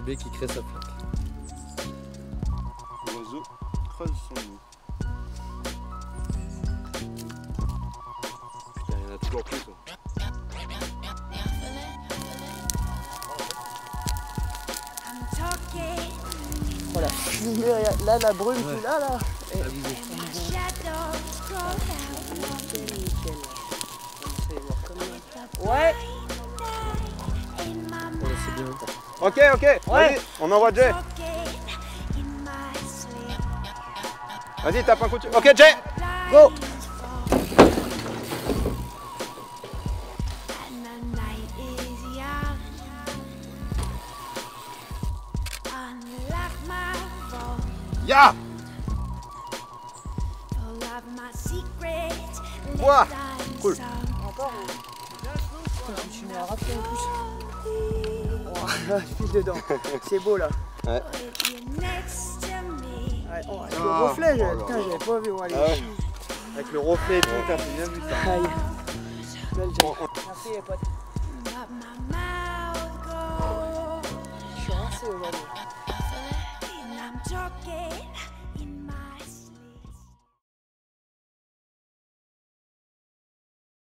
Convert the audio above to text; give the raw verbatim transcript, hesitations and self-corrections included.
J B qui crée sa flaque. L'oiseau creuse son nid. Putain, il y en a toujours plus. Quoi. Voilà. Là, la brume Ouais. qu'il a là. Et... Ouais. Ouais, c'est bien. Ok, ok, vas-y, on envoie Jay. Vas-y, tape un coup de... Ok, Jay. Go. Ya. Ouah. Cool. Encore. Tu mets à rappeler en plus. Oh, file dedans. C'est beau là. Ouais. Ouais, oh, avec le Ah, reflet, oh j'ai- là putain, là. j'avais pas vu. Ouais, Ah ouais. Avec le reflet et tout, t'as bien vu ça. aïe. Belle Oh, oh. Merci les potes. Je suis rincé aujourd'hui.